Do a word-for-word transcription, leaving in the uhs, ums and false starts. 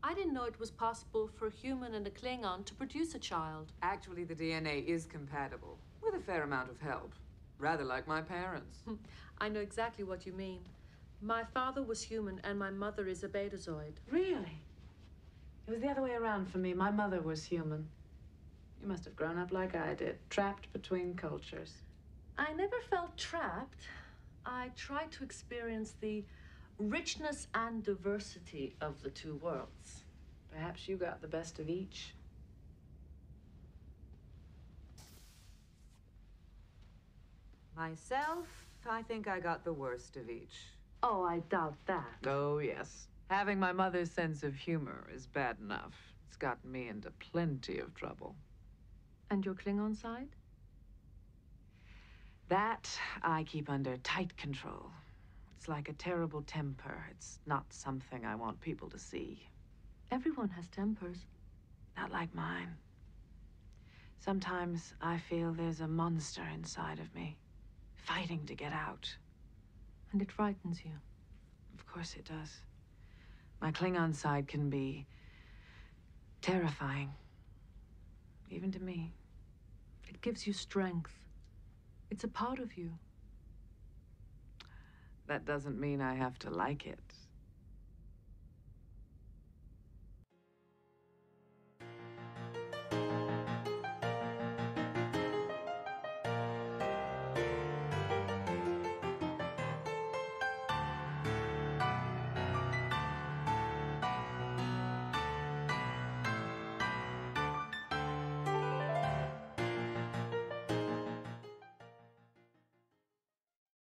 I didn't know it was possible for a human and a Klingon to produce a child. Actually, the D N A is compatible, with a fair amount of help. Rather like my parents. I know exactly what you mean. My father was human and my mother is a betazoid. Really? It was the other way around for me. My mother was human. You must have grown up like I did, trapped between cultures. I never felt trapped. I tried to experience the richness and diversity of the two worlds. Perhaps you got the best of each. Myself, I think I got the worst of each. Oh, I doubt that. Oh, yes. Having my mother's sense of humor is bad enough. It's gotten me into plenty of trouble. And your Klingon side? That I keep under tight control. It's like a terrible temper. It's not something I want people to see. Everyone has tempers. Not like mine. Sometimes I feel there's a monster inside of me, fighting to get out. And it frightens you. Of course it does. My Klingon side can be terrifying, even to me. It gives you strength. It's a part of you. That doesn't mean I have to like it.